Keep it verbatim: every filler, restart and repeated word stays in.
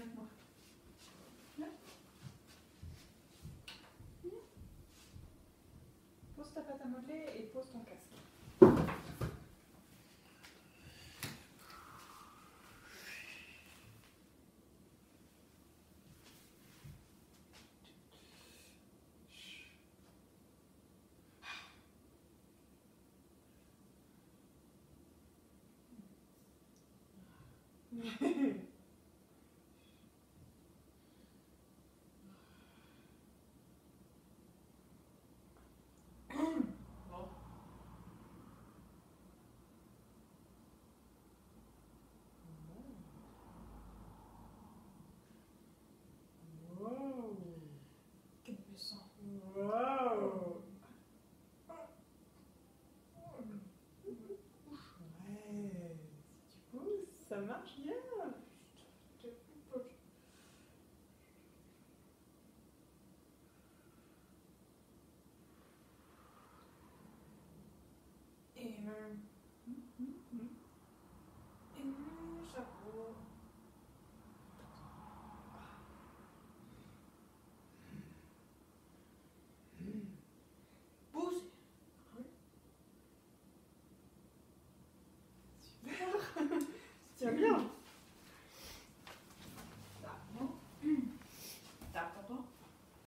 avec moi. Viens. Viens. Pose ta pâte à modeler et pose ton casque. Wow. Ouais, si tu pousses, ça marche bien. Et euh,